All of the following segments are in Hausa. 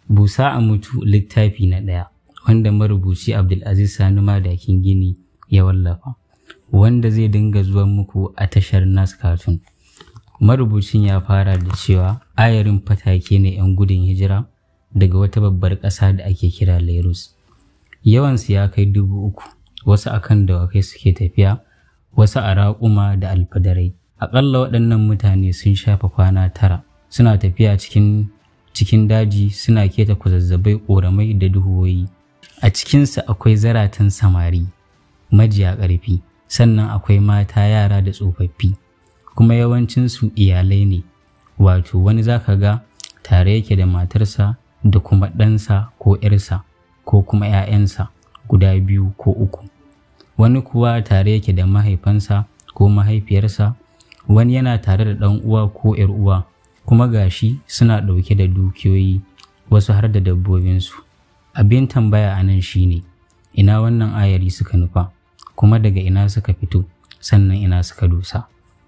Busa a mutu littafi na 1 wanda marubuci Abdulaziz Sani Madakin Gini ya wallafa, wanda zai dinga zuwa muku a tashar Nas Cartoon. Marubucin ya fara da cewa ayarin fatake ne 'yan gudun hijira daga wata babbar ƙasa da ake kira Lairus. Yawansu ya kai 3,000, wasu akan dawakai suke tafiya, wasu a raƙuma da alfadarai. Aƙalla waɗannan mutane sun shafa kwana 9 suna tafiya cikin daji, suna keta kwazazzabai, ƙoramai da duhuwoyi. A cikinsu akwai zaratan samari majiya ƙarfi, sannan akwai mata, yara da tsofaffi, kuma yawancinsu iyalai ne, wato wani zaka ga tare yake da matarsa da kuma ɗansa ko ‘yarsa ko kuma ‘ya'yansa guda 2 ko 3. Wani kuwa tare yake da mahaifansa ko mahaifiyarsa, wani yana tare da ɗan uwa ko ‘yar uwa, kuma gashi suna ɗauke da dukiyoyi, wasu har da dabbobinsu. Abin tambaya a nan shine, ina wannan ayari suka nufa, kuma daga ina suka fito, sannan ina suka dosa?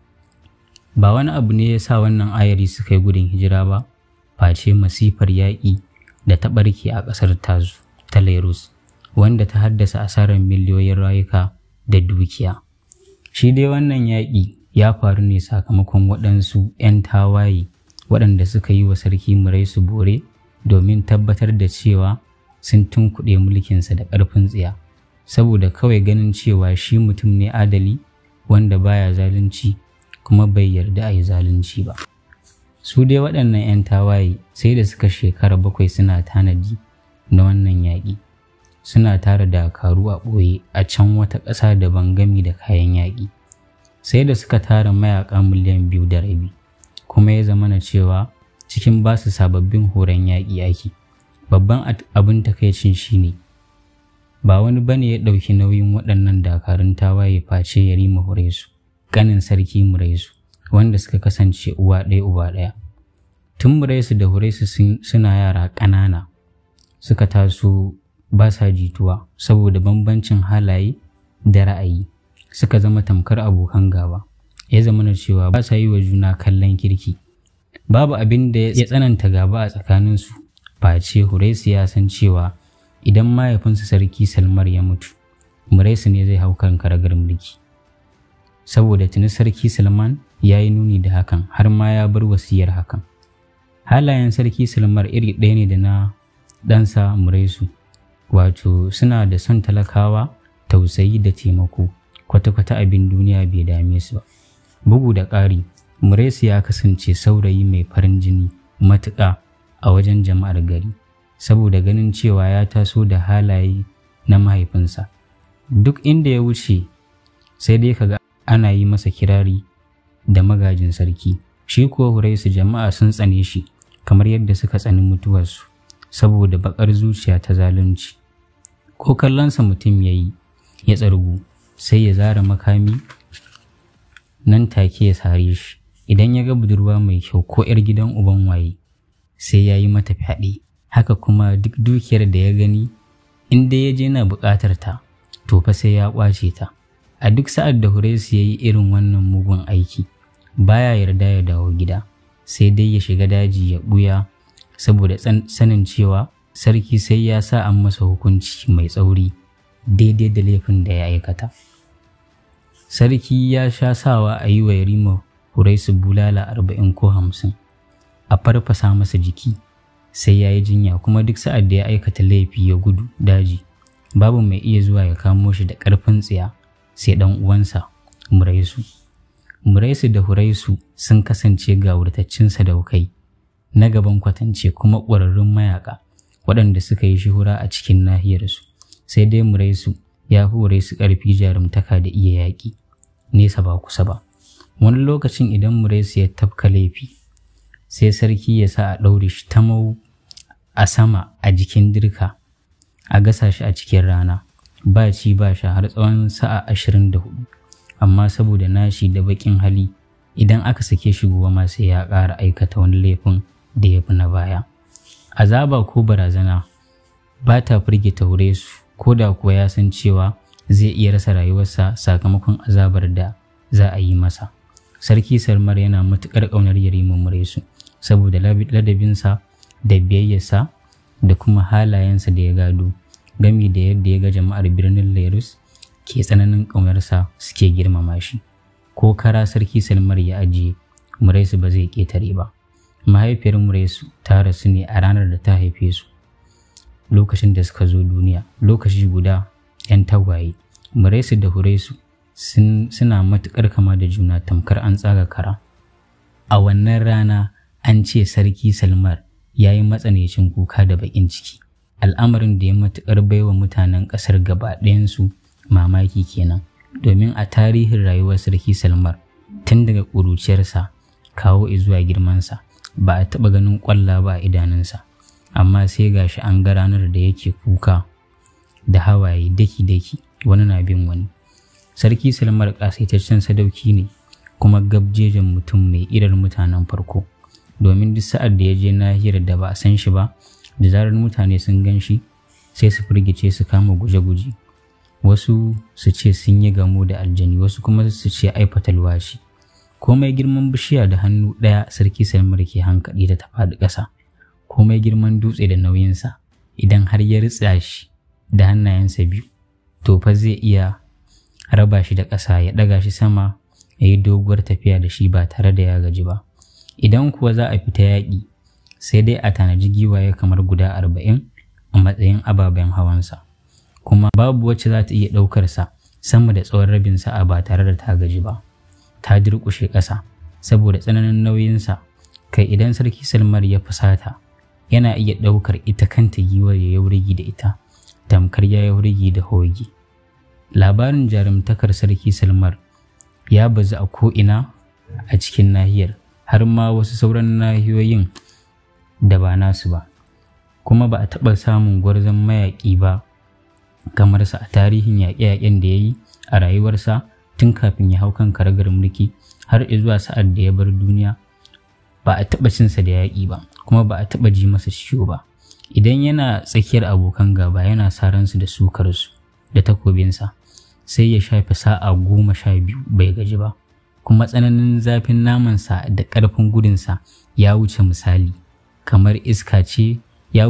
Ba wani abu ne ya sa wannan ayari suka yi gudun hijira ba, face masifar yaƙi da ta ɓarke a ƙasar tasu ta Lairus, wanda ta haddasa asarar miliyoyin rayuka da dukiya. Shi dai wannan yaƙi ya faru ne sakamakon waɗansu 'yan tawaye waɗanda suka yi wa sarki Muraisu bore domin tabbatar da cewa sun tunkuɗe mulkinsa da ƙarfin tsiya, saboda kawai ganin cewa shi mutum ne adali wanda baya zalunci kuma bai yarda a yi zalunci ba. Su dai waɗannan 'yan tawaye sai da suka shekara 7 suna tanadi na wannan yaƙi, suna tara dakaru a ɓoye a can wata ƙasa daban gami da kayan yaƙi. Sai da suka tara mayaƙa miliyan 2.5, kuma ya zamana cewa cikin basu sababbin horon yaƙi ake. Babban abin takaicin shine ba wani bane ya ɗauki nauyin waɗannan dakarun tawaye face Yarima Huraisu, ƙanin sarki Muraisu, wanda suka kasance uwa ɗaya uba ɗaya. Tun Muraisu da Huraisu suna yara ƙanana suka taso ba sa jituwa saboda bambancin halaye da ra'ayi, suka zama tamkar abokan gaba. Ya zamana cewa ba sa yi wa juna kallon kirki. Babu abin da ya tsananta gaba a tsakaninsu face Huraisu ya san cewa idan mahaifinsa sarki Salmar ya mutu, Muraisu ne zai hau kan karagar mulki. Saboda tuni sarki Salman ya yi nuni da hakan, har ma ya bar wasiyar hakan. Halayen sarki Salmar iri ɗaya ne da na ɗansa Muraisu, wato suna da son talakawa, tausayi da taimako, kwata-kwata abin duniya bai dame su ba. Bugu da ƙari, Muraisu ya kasance saurayi mai farin jini matuƙa a wajen jama'ar gari, saboda ganin cewa ya taso da halaye na mahaifinsa. Duk inda ya wuce sai dai kaga ana yi masa kirari da magajin sarki. Shi kuwa Huraisu jama'a sun tsane shi kamar yadda suka tsani mutuwarsu, saboda baƙar zuciya ta zalunci. Ko kallonsa mutum ya yi ya tsargu, sai ya zara makami nan take ya sare shi. Idan ya ga budurwa mai kyau ko 'yar gidan uban waye, sai ya yi mata fyaɗe. Haka kuma duk dukiyar da ya gani, in dai ya je na buƙatar ta, to fa sai ya ƙwace ta. A duk sa'ad da Huraisu ya yi irin wannan mugun aiki, baya yarda ya dawo gida, sai dai ya shiga daji ya ɓuya, saboda sanin cewa sarki sai ya sa an masa hukunci mai tsauri daidai da laifin da ya aikata. Sarki ya sha sawa a yi wa Yarima Huraisu bulala 40 ko 50, a farfasa masa jiki sai ya yi jinya, kuma duk sa'ad da ya aikata laifi ya gudu daji, babu mai iya zuwa ya kamo shi da ƙarfin tsiya sai ɗan uwansa Muraisu. Muraisu da Huraisu sun kasance gawurtaccen sadaukai na gaban kwatance, kuma ƙwararrun mayaƙa waɗanda suka yi shuhura a cikin nahiyarsu. Sai dai Muraisu ya fi Huraisu ƙarfi, jarumtaka da iya yaƙi, nesa ba kusa ba. Wani lokacin idan Muraisu ya tafka laifi, sai sarki ya sa a ɗaure shi tamau a sama a jikin dirka, a gasa shi a cikin rana, ba ci ba sha har tsawon sa'a 24. Amma saboda nashi da baƙin hali, idan aka sake shi gobe ma sai ya ƙara aikata wani laifin da ya fi na baya. Azaba ko barazana ba ta firgita Huraisu, ko da kuwa ya san cewa zai iya rasa rayuwarsa sakamakon azabar da za a yi masa. Sarki Salmar yana matuƙar ƙaunar Yarima Muraisu saboda ladabinsa da biyayyarsa da kuma halayensa da ya gado, gami da yadda ya ga jama'ar birnin Lairus ke tsananin ƙaunarsa suke girmama shi. Ko kara sarki Salmar ya ajiye, Muraisu ba zai ƙetare ba. Mahaifiyar Muraisu ta rasu ne a ranar da ta haife su. Lokacin da suka zo duniya, lokaci guda 'yan tagwaye, Muraisu da Huraisu suna matuƙar kama da juna tamkar an tsaga kara. A wannan rana an ce sarki Salmar ya yi matsanancin kuka da baƙin ciki, al'amarin da ya matuƙar baiwa mutanen ƙasar gaba ɗayansu mamaki kenan, domin a tarihin rayuwar sarki Salmar tun daga ƙuruciyarsa kawo zuwa girmansa ba a taɓa ganin ƙwalla ba a idanunsa, amma sai gashi an ga ranar da yake kuka da hawaye daki-daki wani na bin wani. Sarki Salmar ƙasaitaccen sadauki ne kuma gabjejen mutum mai irar mutanen farko, domin duk sa'ad da ya je nahiyar da ba a san shi ba, da zarar mutane sun gan shi sai su firgice su kama guje-guje. Wasu su ce sun yi gamo da aljani, wasu kuma su ce ai fatalwa shi. Komai girman bishiya da hannu ɗaya sarki Salmar ke hankaɗi da ta faɗi ƙasa, komai girman dutse da nauyinsa idan har ya ritsa shi da hannayensa biyu, to fa zai iya raba shi da ƙasa ya ɗaga shi sama ya yi doguwar tafiya da shi ba tare da ya gaji ba. Idan kuwa za a fita yaƙi, sai dai a tanaji giwaye kamar guda 40 a matsayin ababen hawansa, kuma babu wacce za ta iya ɗaukarsa sama da tsawon rabin sa'a ba tare da ta gaji ba. Ta durƙushe ƙasa saboda tsananin nauyinsa, kai idan sarki Salmar ya fusata yana iya ɗaukar ita kanta giwar ya yi wurgi da ita, tamkar ya yi wurgi da hogi. Labarin jarumtakar sarki Salmar ya bazu a ko'ina a cikin nahiyar, har ma wasu sauran nahiyoyin da ba nasu ba, kuma ba a taɓa samun gwarzon mayaƙi ba kamar sa a tarihin yaƙe-yaƙen da ya yi a rayuwarsa tun kafin ya hau kan karagar mulki har zuwa sa'ad da ya bar duniya. Ba a taɓa cinsa da yaƙi ba, kuma ba a taɓa ji masa ciwo ba. Idan yana tsakiyar abokan gaba yana saransu da sukarsu da takobinsa, sai ya shafe sa'a 12 bai gaji ba, kuma tsananin zafin namansa da ƙarfin gudunsa ya wuce misali, kamar iska ce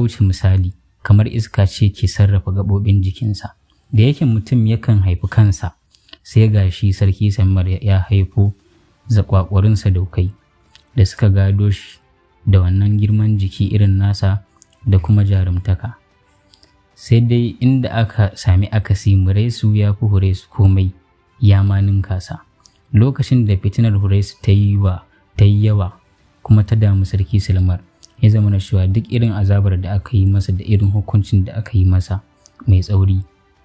ke sarrafa gaɓoɓin jikinsa. Da yake mutum yakan haifi kansa, sai gashi sarki Salmar ya haifo zakwakwarin sadaukai da suka gado shi da wannan girman jiki irin nasa da kuma jarumtaka. Sai dai inda aka sami akasi, Muraisu ya fi Huraisu komai, ya ma ninka sa. Lokacin da fitinar Huraisu ta yi yawa kuma ta damu sarki Salmar, ya zama na cewa duk irin azabar da aka yi masa da irin hukuncin da aka yi masa mai tsauri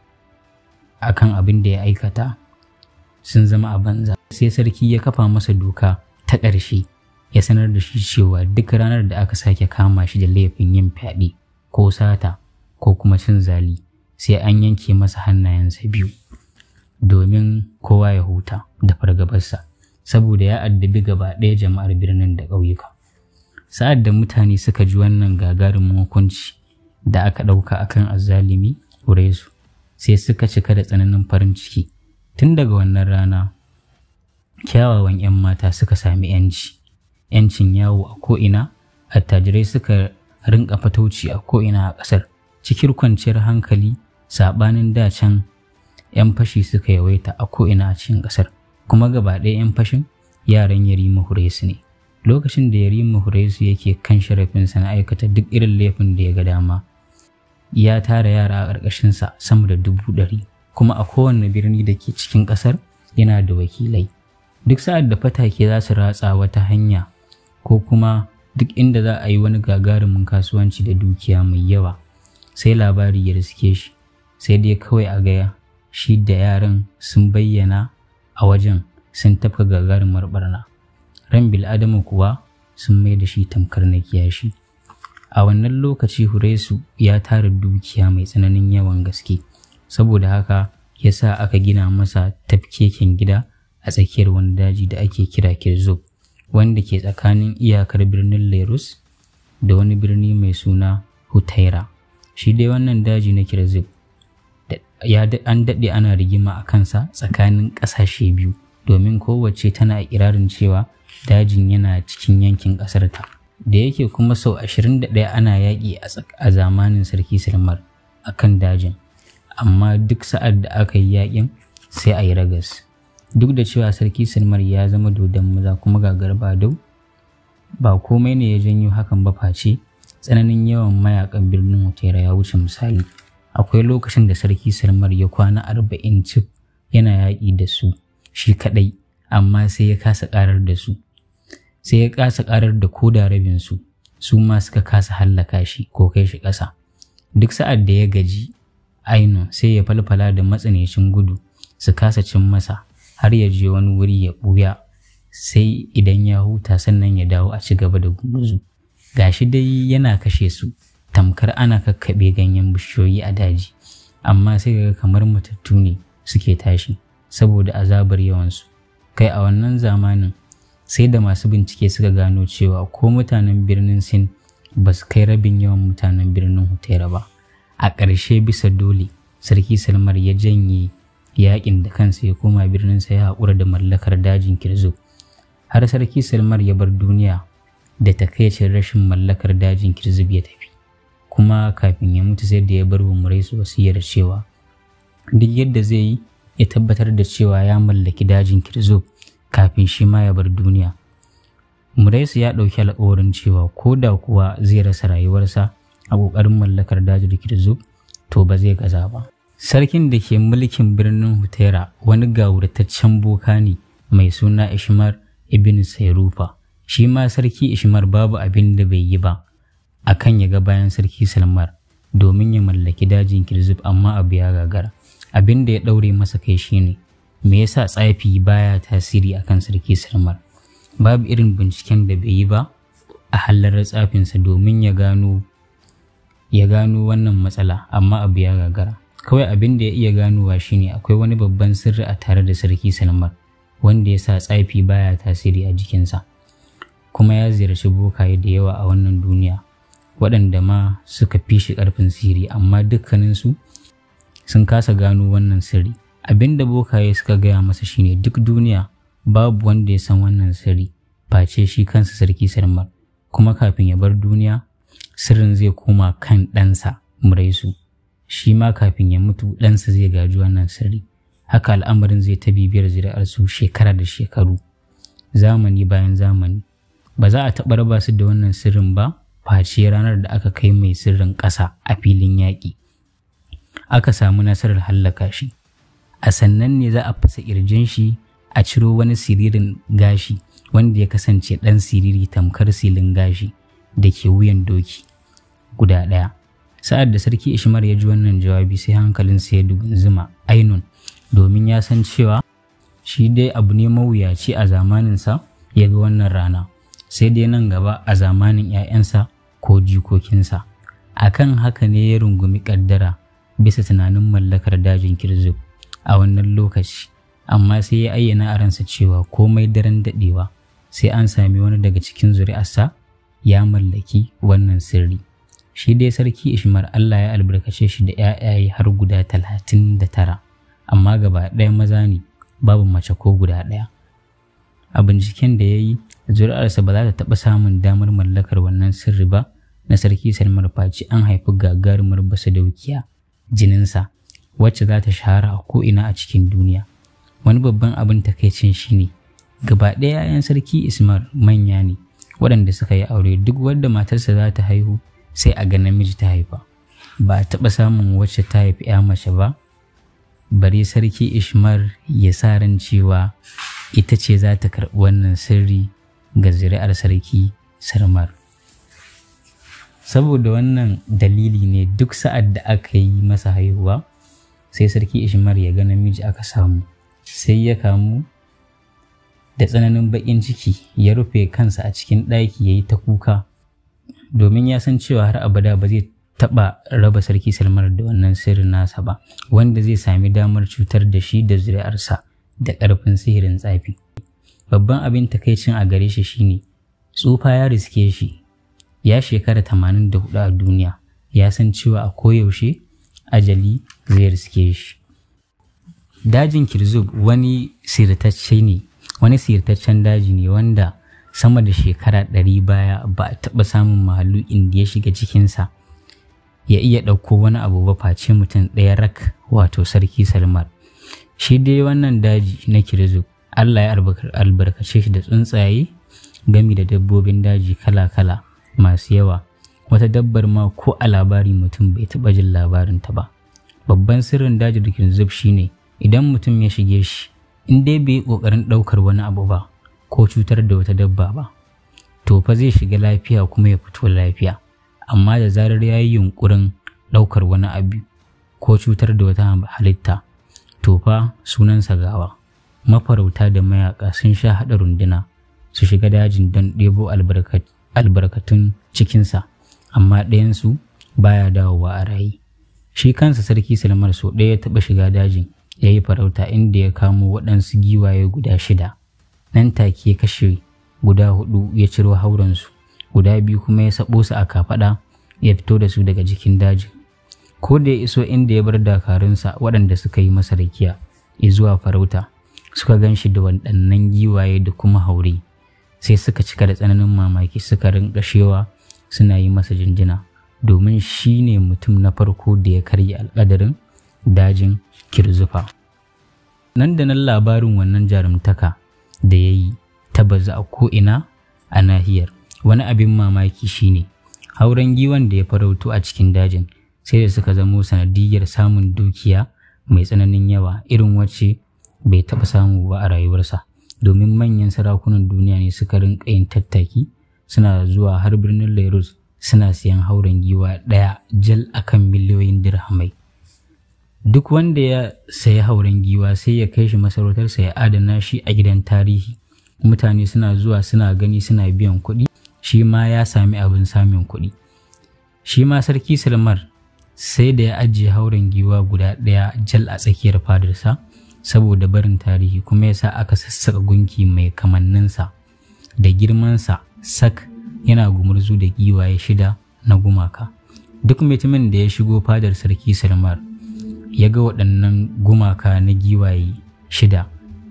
akan abin da ya aikata sun zama a banza. Sai sarki ya kafa masa doka ta ƙarshe, ya sanar da shi cewa duk ranar da aka sake kama shi da laifin yin fyaɗe ko sata ko kuma cin zali, sai an yanke masa hannayensa biyu, domin kowa ya huta da fargabarsa, saboda ya addabi gaba ɗaya jama'ar birnin da ƙauyuka. Sa'ad da mutane suka ji wannan gagarumin hukunci da aka ɗauka akan azzalimi Huraisu, sai suka cika da tsananin farin ciki. Tun daga wannan rana, kyawawan 'yan mata suka sami 'yancin yawo a ko'ina, attajirai suka rinka fatauci a ko'ina a ƙasar cikin kwanciyar hankali, saɓanin da can 'yan fashi suka yawaita a ko'ina a cikin ƙasar, kuma gaba ɗaya 'yan fashin yaran Yarima Huraisu ne. Lokacin da Yarima Huraisu yake kan sharafinsa na aikata duk irin laifin da ya ga dama, ya tara yara a ƙarƙashinsa sama da 100,000, kuma a kowane birni da ke cikin ƙasar yana da wakilai. Duk sa'ad da fatake za su ratsa wata hanya ko kuma duk inda za a yi wani gagarumin kasuwanci da dukiya mai yawa, sai labari ya riske shi, sai dai kawai a gaya shi da yaran sun bayyana a wajen sun tafka gagarumar barna. Ran bil'adama kuwa sun mai da shi tamkar na kiyashi. A wannan lokaci Huraisu ya tara dukiya mai tsananin yawan gaske, saboda haka ya sa aka gina masa tafkeken gida a tsakiyar wani daji da ake kira Kirzub, wanda ke tsakanin iyakar birnin Lairus da wani birni mai suna Hutaira. Shi dai wannan daji na Kirzub an daɗe ana rigima a kansa tsakanin ƙasashe biyu, domin kowace tana ikirarin cewa dajin yana cikin yankin ƙasarta. da yake kuma sau 21 ana yaƙi a zamanin sarki Salmar a kan dajin, amma duk sa'ad da aka yi yaƙin sai a yi ragas. Duk da cewa sarki Salmar ya zama dodon maza kuma gagar badau, ba komai ne ya janyo hakan ba face tsananin yawan mayakan birnin Hutera ya wuce misali. Akwai lokacin da sarki Salmar ya kwana 40 cif yana yaƙi da su shi kaɗai, amma sai ya kasa ƙarar da su. Sai ya kasa ƙarar da koda rabinsu, su ma suka kasa hallaka shi ko kai shi ƙasa. Duk sa'ad da ya gaji Ainun sai ya falfala da matsanancin gudu su kasa cin masa har ya je wani wuri ya ɓuya, sai idan ya huta sannan ya dawo a ci gaba da gumuzu. Gashi dai yana kashe su tamkar ana kakkaɓe ganyen bishiyoyi a daji, amma sai ga kamar matattu ne suke tashi saboda azabar yawansu. Kai a wannan zamanin sai da masu bincike suka gano cewa ko mutanen birnin Sin ba su kai rabin yawan mutanen birnin Hutera ba. A ƙarshe bisa dole sarki Salmar ya janye yaƙin da kansa ya koma birninsa ya haƙura da mallakar dajin Kirzub. Har sarki Salmar ya bar duniya da takaicin rashin mallakar dajin Kirzub ya tafi. Kuma kafin ya mutu sai da ya bar wa Muraisu wasiyar cewa duk yadda zai yi ya tabbatar da cewa ya mallaki dajin Kirzub kafin shi ma ya bar duniya. Muraisu ya ɗauki alƙawarin cewa ko da kuwa zai rasa rayuwarsa a ƙoƙarin mallakar dajin Kirzub to ba zai gaza ba. Sarkin da ke mulkin birnin Hutera wani gawurtaccen boka ne mai suna Ishmar ibn Sairufa. Shi ma sarki Ishmar babu abin da bai yi ba akan ya ga bayan sarki Salmar domin ya mallaki dajin Kirzub, amma abu ya gagara. Abin da ya ɗaure masa kai shine me yasa tsafi baya tasiri akan sarki Salmar. Babu irin binciken da bai yi ba a hallar tsafinsa domin ya gano wannan matsala, amma abu ya gagara. Kawai abin da ya iya ganowa shine akwai wani babban sirri a tare da sarki Salmar wanda ya sa tsafi baya tasiri a jikinsa. Kuma ya ziyarci bokaye da yawa a wannan duniya waɗanda ma suka fi shi ƙarfin sirri, amma dukkaninsu sun kasa gano wannan sirri. Abin da bokaye suka gaya masa shine duk duniya babu wanda ya san wannan sirri face shi kansa sarki Salmar, kuma kafin ya bar duniya sirrin zai koma kan ɗansa Muraisu. Shi ma kafin ya mutu ɗansa zai gaji wannan sirri. Haka al'amarin zai ta bibiyar zuri'arsu shekara da shekaru, zamani bayan zamani. Ba za a taɓa raba su da wannan sirrin ba face ranar da aka kai mai sirrin ƙasa a filin yaƙi. Aka samu nasarar hallaka shi. A sannan ne za a fasa ƙirjin shi a ciro wani siririn gashi wanda ya kasance ɗan siriri tamkar silin gashi da ke wuyan doki guda ɗaya. Sa'ad da sarki Ishmar ya ji wannan jawabi sai hankalinsa ya dugunzuma ainun, domin ya san cewa shi dai abu ne mawuyaci a zamaninsa ya ga wannan rana, sai dai nan gaba a zamanin 'ya'yansa ko jikokinsa. Akan haka ne ya rungumi ƙaddara bisa tunanin mallakar dajin Kirzub a wannan lokaci, amma sai ya ayyana a ransa cewa komai daren daɗewa sai an sami wani daga cikin zuri'arsa ya mallaki wannan sirri. Shi dai sarki Ishmar Allah ya albarkace shi da 'ya'yaye har guda 39, amma gaba ɗaya maza ne, babu mace ko guda ɗaya. A binciken da ya yi, zuri'arsa ba za ta taɓa samun damar mallakar wannan sirri ba na sarki Salmar face an haifi gagarumar basadaukiya jininsa wacce za ta shahara a ko'ina a cikin duniya. Wani babban abin takaicin shi ne gaba ɗaya 'ya'yan sarki Ishmar manya ne waɗanda suka yi aure. Duk wadda matarsa za ta haihu sai a ga namiji ta haifa. Ba a taɓa samun wacce ta haifi 'ya mace ba, bare sarki Ishmar ya sa ran cewa ita ce za ta karɓi wannan sirri ga zuri'ar sarki Salmar. Saboda wannan dalili ne duk sa'ad da aka yi masa haihuwa sai sarki Ishmar ya ga namiji aka samu, sai ya kamu da tsananin baƙin ciki, ya rufe kansa a cikin ɗaki ya yi ta kuka, domin ya san cewa har abada ba zai taɓa raba sarki Salmar da wannan sirrin nasa ba, wanda zai sami damar cutar da shi da zuri'arsa da ƙarfin sihirin tsafi. Babban abin takaicin a gare shi shine tsufa ya riske shi, ya shekara 84 a duniya, ya san cewa a koyaushe ajali zai riske shi. Dajin Kirzub wani sirtaccen daji ne wanda sama da shekara 100 baya ba a taɓa samun mahalukin da ya shiga cikinsa ya iya ɗauko wani abu ba face mutum ɗaya rak, wato Sarki Salman. Shi dai wannan daji na Kirzuk Allah ya albarkace shi da tsuntsaye gami da dabbobin daji kala-kala masu yawa. Wata dabbar ma ko a labari mutum bai taɓa jin labarinta ba. Babban sirrin dajin Kirzuk shine idan mutum ya shige shi, in dai bai yi ƙoƙarin ɗaukar wani abu ba ko cutar da wata dabba ba, to fa zai shiga lafiya kuma ya fito lafiya. Amma da zarar ya yi yunƙurin ɗaukar wani abu ko cutar da wata halitta, to fa sunansa gawa. Mafarauta da mayaƙa sun sha haɗa runduna su shiga dajin don ɗebo albarkatun cikinsa, amma ɗayansu baya dawowa a raye. Shi kansa Sarki Salman sau ɗaya ya taɓa shiga dajin ya yi farauta, inda ya kamo waɗansu giwaye guda 6. Nan take ya kashe guda 4 ya ciro haurensu, guda 2 kuma ya sabo su a kafaɗa ya fito da su daga jikin dajin. Ko da ya iso inda ya bar dakarunsa waɗanda suka yi masa rakiya zuwa farauta, suka gan shi da waɗannan giwaye da kuma haure, sai suka cika da tsananin mamaki, suka rinƙa shewa suna yi masa jinjina, domin shi ne mutum na farko da ya karya alƙadarin dajin Kirzufa. Nan da nan labarin wannan jarumtaka da ya yi ta bazu a ko'ina a nahiyar. Wani abin mamaki shine hauren giwan da ya farauto a cikin dajin sai da suka zamo sanadiyyar samun dukiya mai tsananin yawa irin wacce bai taɓa samu ba a rayuwarsa, domin manyan sarakunan duniya ne suka rinƙa yin tattaki suna zuwa har birnin Lairuz suna siyan hauren giwa ɗaya jal akan miliyoyin dirhamai. Duk wanda ya sayi hauren giwa sai ya kai shi masarautarsa ya adana shi a gidan tarihi. Mutane suna zuwa suna gani suna biyan kuɗi, shi ma ya sami abin samun kuɗi. Shi ma Sarki Salman sai da ya ajiye hauren giwa guda ɗaya jal a tsakiyar fadarsa saboda barin tarihi, kuma ya sa aka sassaka gunki mai kamanninsa da girmansa sak, yana gumurzu da giwaye 6 na gumaka. Duk mutumin da ya shigo fadar Sarki Salman ya ga waɗannan gumaka na giwaye 6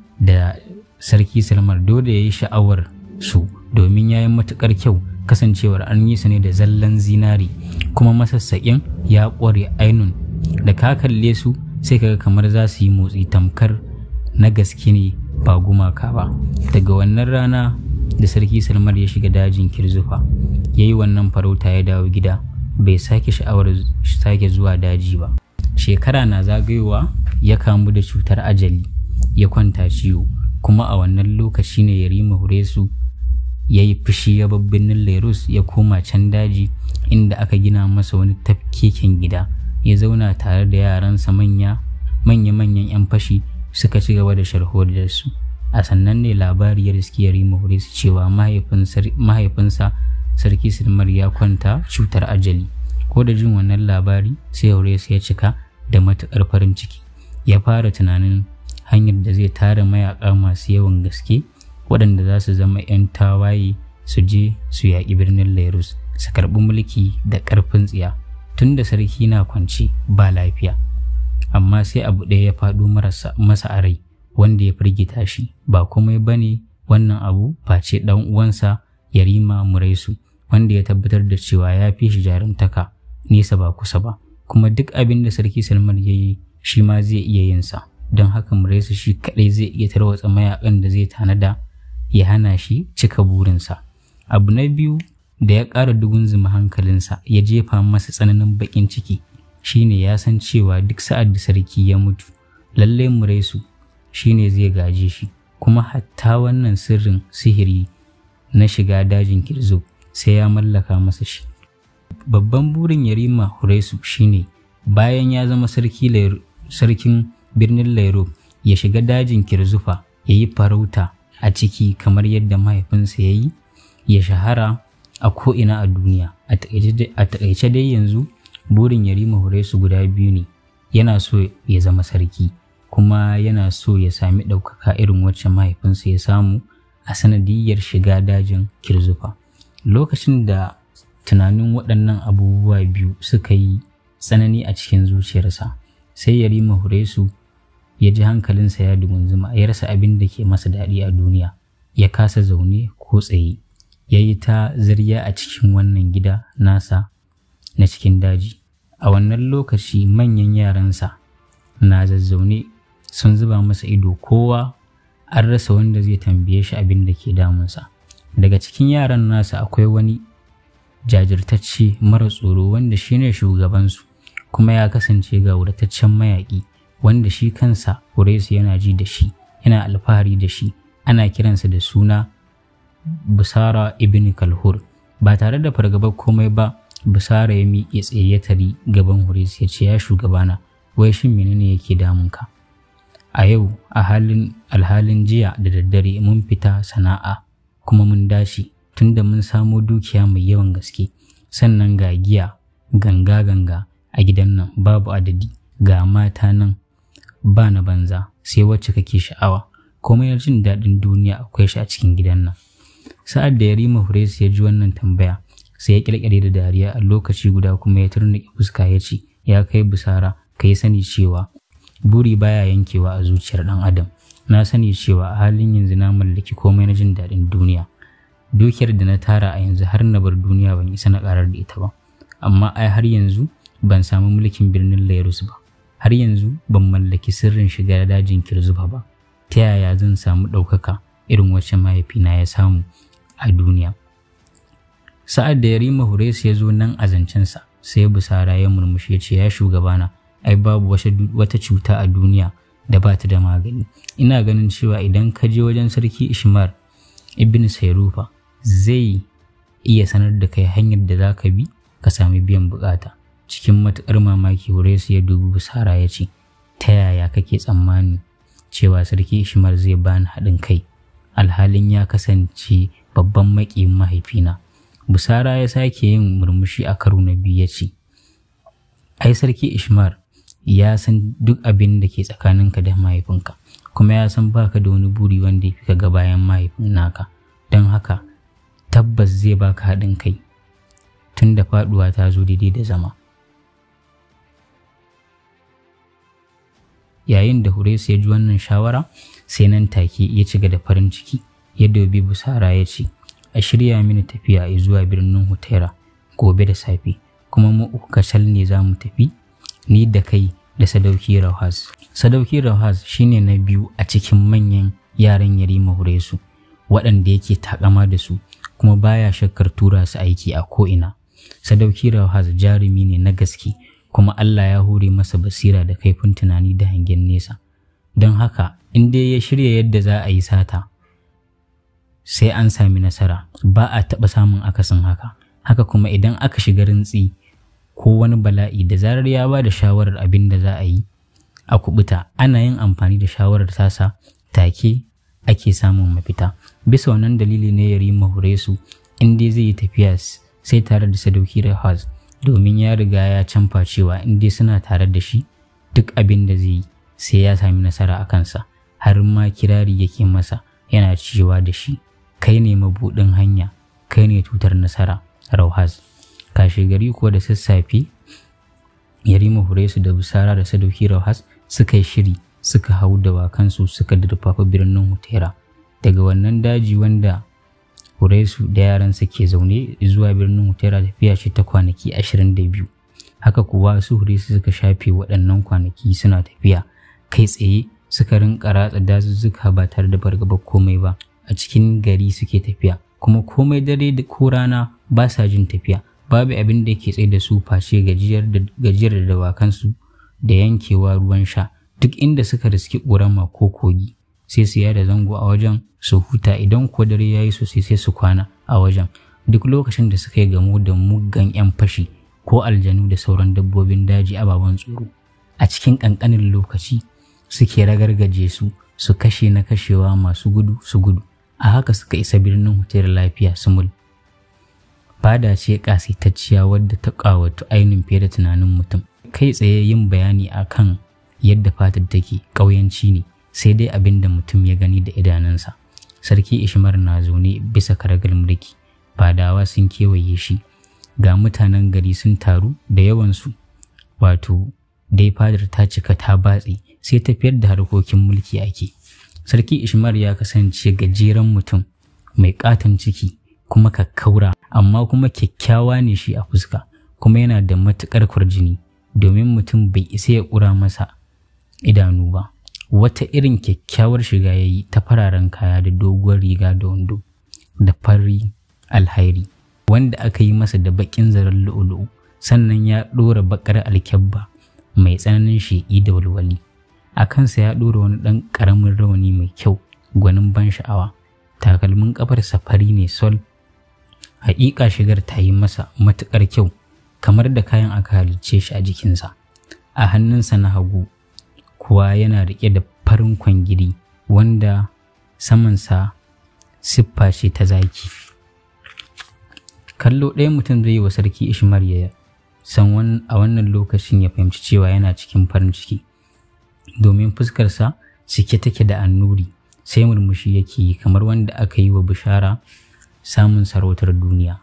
da Sarki Salman dole ya yi sha'awar su, domin ya yi matuƙar kyau kasancewar an yi su ne da zallan zinari, kuma masassaƙin ya ƙware ainun. Da ka kalle su sai kaga kamar za su yi motsi tamkar na gaske ne ba gumaka ba. Daga wannan rana da Sarki Salman ya shiga dajin Kirzufa ya yi wannan farauta ya dawo gida, bai sake sha'awar sake zuwa daji ba. Shekara na zagayowa ya kamu da cutar ajali, ya kwanta ciwo, kuma a wannan lokaci ne Yarima Huresu ya yi fushi ya bar birnin Lairuz ya koma can daji inda aka gina masa wani tafkeken gida. Ya zauna tare da yaransa manya-manyan 'yan fashi suka ci gaba da sharholiyarsu. A sannan ne labari ya riski Yarima Huresu cewa mahaifinsa Sarki Salman ya kwanta cutar ajali. Ko da jin wannan labari sai Huresu ya cika da matuƙar farin ciki. Ya fara tunanin hanyar da zai tara mayaƙa masu yawan gaske waɗanda za su zama 'yan tawaye su je su yaƙi birnin Lairuz su karɓi mulki da ƙarfin tsiya. Tunda sarki na kwance ba lafiya, amma sai abu ɗaya ya faɗo masa a rai wanda ya firgita shi. Ba komai bane wannan abu face ɗan uwansa Yarima Muraisu, wanda ya tabbatar da cewa ya fi shi jarumtaka nesa ba kusa ba, kuma duk abin da Sarki Salman ya yi shi ma zai iya yin sa. Don haka Muraisu shi kaɗai zai iya tarwatsa mayaƙan da zai tanada ya hana shi cika burinsa. Abu na biyu da ya ƙara dugunzuma hankalinsa ya jefa masa tsananin baƙin ciki shine ya san cewa duk sa'ad da sarki ya mutu lallai Muraisu shine zai gaje shi, kuma hatta wannan sirrin sihiri na shiga dajin Kirzuk sai ya mallaka masa shi. Babban burin Yarima Huresu shine bayan ya zama sarkin birnin Lairuz ya shiga dajin Kirzufa ya yi farauta a ciki kamar yadda mahaifinsa ya yi, ya shahara a ko'ina a duniya. A taƙaice dai yanzu burin Yarima Huresu guda 2 ne. Yana so ya zama sarki, kuma yana so ya sami ɗaukaka irin wacce mahaifinsa ya samu a sanadiyyar shiga dajin Kirzufa. Lokacin da tunanin waɗannan abubuwa 2 suka yi tsanani a cikin zuciyarsa, sai Yarima Huresu ya ji hankalinsa ya dugunzuma, ya rasa abin da ke masa daɗi a duniya. Ya kasa zaune ko tsaye, ya yi ta zirya a cikin wannan gida nasa na cikin daji. A wannan lokaci manyan yaransa na zazzaune sun zuba masa ido, kowa an rasa wanda zai tambaye shi abin da ke damunsa. Daga cikin yaran nasa akwai wani jajirtacce mara tsoro wanda shine shugabansu, kuma ya kasance ga wurtaccen mayaƙi wanda shi kansa Huraisu yana ji da shi, yana alfahari da shi. Ana kiransa da suna Busara ibn Kalhur. Ba tare da fargabar komai ba, Busara ya miƙe tsaye ya tari gaban Huraisu ya ce, ya shugabana, wai shin menene yake damunka? A yau alhalin jiya da daddare mun fita sana'a kuma mun dace, tunda mun samo dukiya mai yawan gaske, sannan ga giya ganga a gidan nan babu adadi, ga mata nan ba na banza sai wacce kake sha'awa, komai na jin daɗin duniya akwai shi a cikin gidan nan. Sa'ad da Yarima Huraisu ya ji wannan tambaya sai ya ƙirƙire da dariya, a lokaci guda kuma ya turnuƙe fuska ya ce, ya kai Busara, ka yi sani cewa buri baya yankewa a zuciyar ɗan adam. Na sani cewa a halin yanzu na mallaki komai na jin daɗin duniya. Dukiyar da na tara a yanzu har na bar duniya ban isa na ƙarar da ita ba, amma ai har yanzu ban samu mulkin birnin Lairus ba, har yanzu ban mallaki sirrin shiga dajin Kirzuba ba. Ta yaya zan samu ɗaukaka irin wacce mahaifina ya samu a duniya? Sa'ad da Yarima Huraisu ya zo nan a zancensa, sai Busara ya murmushi ya ce, ya shugabana, ai babu wata cuta a duniya da ba ta da magani. Ina ganin cewa idan ka je wajen sarki Ishmar ibn Sairufa zai iya sanar da kai hanyar da za ka bi ka sami biyan bukata. Cikin matuƙar mamaki Huraisu ya dubi Busara ya ce, ta yaya kake tsammani cewa sarki Ishmar zai bani haɗin kai alhalin ya kasance babban maƙiyin mahaifina? Busara ya sake yin murmushi a karo na biyu ya ce, ai sarki Ishmar ya san duk abin da ke tsakaninka da mahaifinka, kuma ya san baka da wani buri wanda ya fi ka ga bayan mahaifin naka, don haka tabbas zai baka haɗin kai tun da faɗuwa ta zo daidai da zama. Yayin da Huraisu ya ji wannan shawara, sai nan take ya ci da farin ciki, ya dubi Busara ya ce, a shirya mini tafiya zuwa birnin Hutaira gobe da safe, kuma mu uku kacal ne za mu tafi, ni da kai da Sadauki Rauhaz. Sadauki Rauhaz shine na biyu a cikin manyan yaran Yarima Huraisu, waɗanda yake takama da su kuma baya shakkar tura su aiki a ko'ina. Sadauki Rauhaz jarumi ne na gaske, kuma Allah ya hore masa basira da kaifin tunani da hangen nesa. Don haka in dai ya shirya yadda za a yi sata, sai an sami nasara, ba a taɓa samun akasin haka. Haka kuma idan aka shiga rintsi ko wani bala'i, da zarar ya ba da shawarar abin da za a yi a kubuta, ana yin amfani da shawarar tasa take ake samun mafita. Bisa wannan dalili ne Yarima Huraisu in dai zai yi tafiya sai tare da Sadauki Rauhaz, domin ya riga ya canfa cewa in dai suna tare da shi duk abin da zai yi sai ya sami nasara a kansa. Har ma kirari yake masa yana cewa da shi, kai ne mabuɗin hanya, kai ne tutar nasara Rauhaz. Kashe gari kuwa da sassafe Yarima Huraisu da Busara da Sadauki Rauhaz suka yi shiri, suka hau dawakansu suka durfafa birnin Hutaira. Daga wannan daji wanda Huraisu da yaransa ke zaune zuwa birnin Hutaira tafiya ce ta kwanaki 22. Haka kuwa su Huraisu suka shafe waɗannan kwanaki suna tafiya kai tsaye, suka rinƙa ratsa dazuzzuka ba tare da fargabar komai ba. A cikin gari suke tafiya, kuma komai dare da ko rana ba sa jin tafiya. Babu abin da yake tsaye da su face gajiyar da dawakansu da yankewa ruwan sha. Duk inda suka riski ƙorama ko kogi sai su yada zango a wajen su huta, idan kuwa dare ya yi sosai sai su kwana a wajen. Duk lokacin da suka yi gamo da muggan 'yan fashi ko aljanu da sauran dabbobin daji ababen tsoro, a cikin ƙanƙanin lokaci suke ragargaje su, su kashe na kashewa, masu gudu su gudu. A haka suka isa birnin Hutaira lafiya sumul. Fada ce ƙasaitacciya wadda ta ƙawatu ainihin fiye da tunanin mutum. Kai tsaye yin bayani akan yadda fatar take ƙauyanci ne, sai dai abin da mutum ya gani da idanunsa. Sarki Ishmar na zaune bisa karagar mulki, fadawa sun kewaye shi, ga mutanen gari sun taru da yawansu, wato dai fadar ta cika ta batse, sai tafiyar da harkokin mulki ake. Sarki Ishmar ya kasance gajeren mutum mai ƙaton ciki kuma kakkaura, amma kuma kyakkyawa ne shi a fuska, kuma yana da matuƙar kwarjini domin mutum bai isa ya ƙura masa idanu ba. Wata irin kyakkyawar shiga ya yi ta fararen kaya da doguwar riga da wando da fari alhairi wanda aka yi masa da baƙin zaren lu'ulu'u, sannan ya ɗora baƙar alkyabba mai tsananin sheƙi da walwali. A kansa ya ɗora wani ɗan ƙaramin rawani mai kyau gwanin ban sha'awa. Takalmin ƙafarsa fari ne sol. Haƙiƙa shigar ta yi masa matuƙar kyau, kamar da kayan aka halicce shi a jikinsa. A hannunsa na hagu kuwa yana riƙe da farin kwangiri wanda samansa siffa ce ta zaki. Kallo ɗaya mutum zai yi wa sarki Ishmar ya san a wannan lokacin ya fahimci cewa yana cikin farin ciki, domin fuskarsa cike take da annuri, sai murmushi yake yi kamar wanda aka yi wa bishara samun sarautar duniya.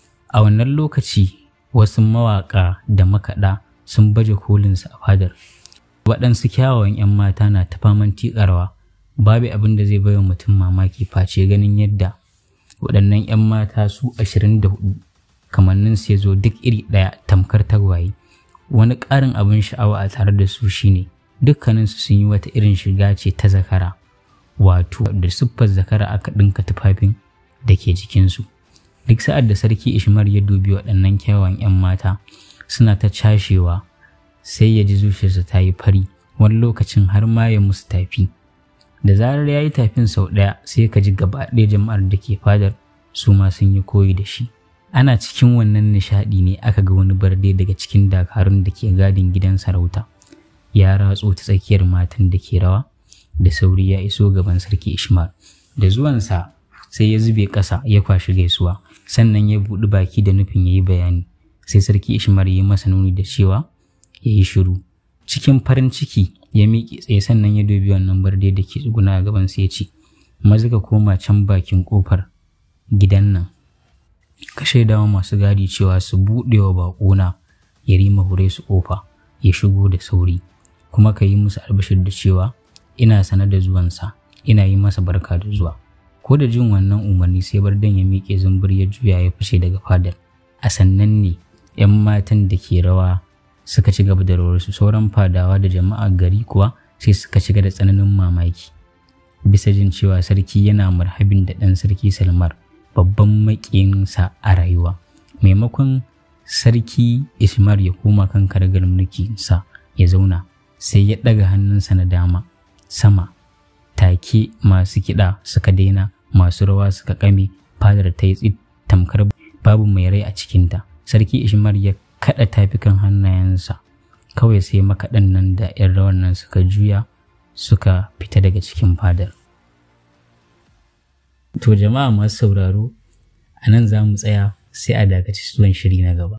A wannan lokaci wasu mawaƙa da makaɗa sun baje kolinsu a fadar. Waɗansu kyawawan 'yan mata na ta faman tiƙarwa, babu abin da zai baiwa mutum mamaki face ganin yadda waɗannan 'yan mata su 24 kamanninsu ya zo duk iri ɗaya tamkar tagwaye. Wani ƙarin abin sha'awa a tare da su shine dukkaninsu sun yi wata irin shiga ce ta zakara, wato da siffar zakara aka ɗinka tufafin da ke jikinsu. Duk sa'ad da sarki Ishmar ya dubi waɗannan kyawawan 'yan mata suna ta cashewa, sai ya ji zuciyarsa ta yi fari, wani lokacin har ma ya musu tafi. Da zarar ya yi tafin sau ɗaya sai ka ji gaba ɗaya jama'ar da ke fadar su ma sun yi koyi da shi. Ana cikin wannan nishaɗi ne aka ga wani barde daga cikin dakarun da ke gadin gidan sarauta ya ratso ta tsakiyar matan da ke rawa, da sauri ya iso gaban sarki Ishmar. Da zuwansa sai ya zube ƙasa ya kwashi gaisuwa, sannan ya buɗi baki da nufin ya yi bayani. Sai sarki Ishmar ya yi masa nuni da cewa ya yi shiru. Cikin farin ciki ya miƙe tsaye, sannan ya dubi wannan barde da ke tsuguna a gaban sai ya ce, maza ka koma can bakin ƙofar gidan nan ka shaidawa masu gadi cewa su buɗe wa baƙona Yarima Huresu ƙofa ya shigo da sauri, kuma ka yi musu albashir da cewa ina sane da zuwansa, ina yi masa barka da zuwa. Ko da jin wannan umarni sai barden ya miƙe zumbur ya juya ya fice daga fadar. A sannan ne 'yan matan da ke rawa suka ci gaba da rawarsu, sauran fadawa da jama'ar gari kuwa sai suka shiga da tsananin mamaki bisa jin cewa sarki yana marhabin da ɗan sarki Salmar, babban maƙiyinsa a rayuwa. Maimakon sarki Ishmar ya koma kan karagar mulkinsa ya zauna, sai ya ɗaga hannunsa na dama sama, take masu kiɗa suka daina, masu rawa suka ƙame, fadar ta yi tsit tamkar babu mai rai a cikinta. Sarki Ishmar ya kaɗa tafikan hannayensa, kawai sai makaɗan nan da 'yan rawar nan suka juya suka fita daga cikin fadar. To jama'a masu sauraro, a nan za mu tsaya, sai a dakaci zuwan shiri na gaba.